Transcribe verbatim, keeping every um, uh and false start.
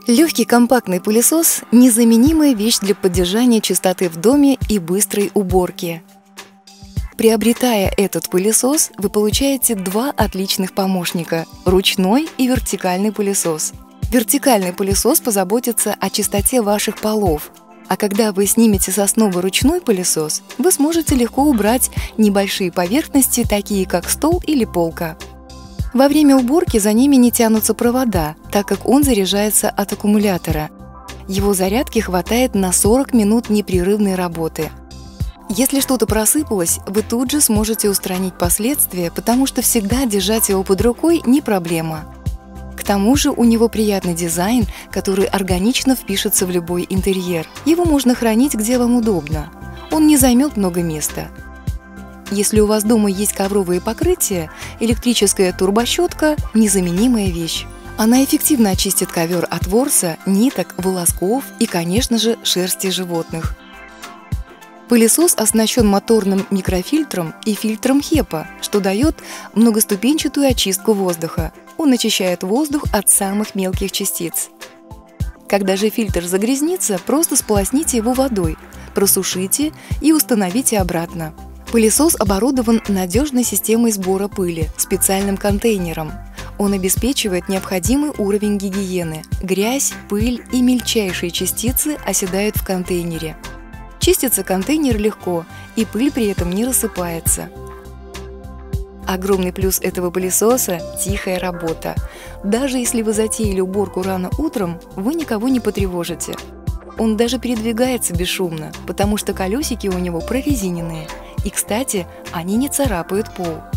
Легкий компактный пылесос – незаменимая вещь для поддержания чистоты в доме и быстрой уборки. Приобретая этот пылесос, вы получаете два отличных помощника – ручной и вертикальный пылесос. Вертикальный пылесос позаботится о чистоте ваших полов, а когда вы снимете с основы ручной пылесос, вы сможете легко убрать небольшие поверхности, такие как стол или полка. Во время уборки за ними не тянутся провода, так как он заряжается от аккумулятора. Его зарядки хватает на сорок минут непрерывной работы. Если что-то просыпалось, вы тут же сможете устранить последствия, потому что всегда держать его под рукой не проблема. К тому же у него приятный дизайн, который органично впишется в любой интерьер. Его можно хранить где вам удобно. Он не займет много места. Если у вас дома есть ковровые покрытия, электрическая турбощетка – незаменимая вещь. Она эффективно очистит ковер от ворса, ниток, волосков и, конечно же, шерсти животных. Пылесос оснащен моторным микрофильтром и фильтром хепа, что дает многоступенчатую очистку воздуха. Он очищает воздух от самых мелких частиц. Когда же фильтр загрязнится, просто сполосните его водой, просушите и установите обратно. Пылесос оборудован надежной системой сбора пыли, специальным контейнером. Он обеспечивает необходимый уровень гигиены. Грязь, пыль и мельчайшие частицы оседают в контейнере. Чистится контейнер легко, и пыль при этом не рассыпается. Огромный плюс этого пылесоса – тихая работа. Даже если вы затеяли уборку рано утром, вы никого не потревожите. Он даже передвигается бесшумно, потому что колесики у него прорезиненные. И, кстати, они не царапают пол.